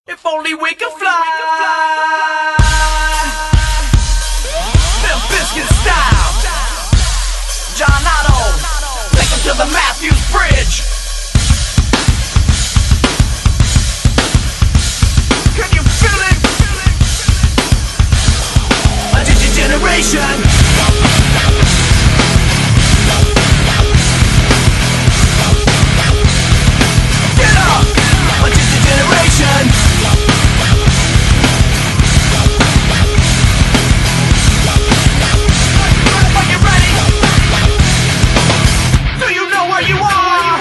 If only we could fly. Limp Bizkit style. John Otto, take him to the Matthews Bridge. Can you feel it? A generation. Get up! A generation. Are you ready? Do you know where you are?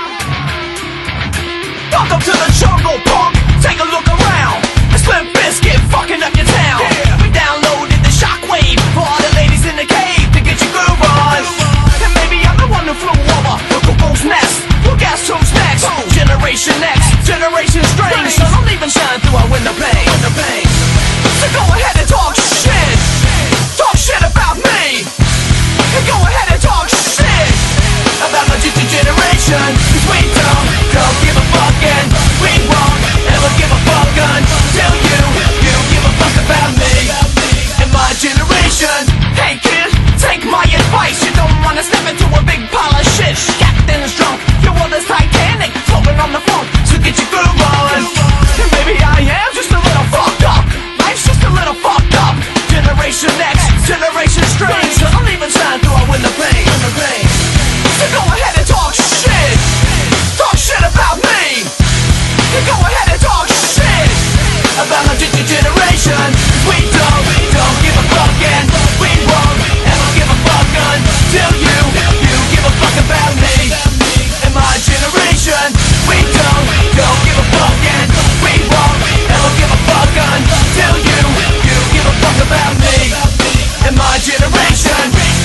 Welcome to the jungle, punk. Take a look around. It's Limp Bizkit fucking up your town. We downloaded the shockwave for all the ladies in the cave to get your groove on. And maybe I'm the one who flew over the cuckoo's nest. Well, guess who's next? Generation X, Generation Strange. So don't even shine through our window pane. So go ahead and talk shit. Talk shit about me. And go ahead and talk shit about my generation. 'Cause we don't give a fuck, and we won't ever give a fuck until you give a fuck about me and my generation. Hey kid, take my advice. You don't wanna step into a big pile of shit. Captain's drunk, your world is Titanic, floating on the phone, so get your groove on. And maybe I am just a little fucked up. Life's just a little fucked up. Generation X, Generation Strange. So don't even shine through our window pane. So go ahead and talk shit. Talk shit about me. You go ahead and talk shit about my generation. 'Cause we don't give a fuck, and we won't ever give a fuck until you give a fuck about me and my generation. We don't give a fuck, and we won't ever give a fuck until you give a fuck about me and my generation.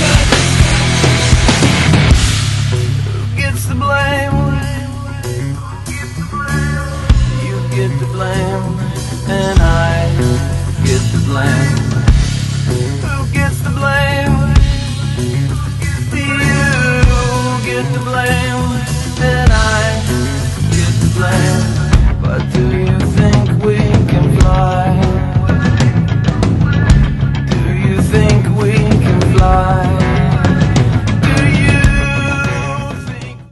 Who gets the blame? You get the blame, and I get the blame. Who gets the blame?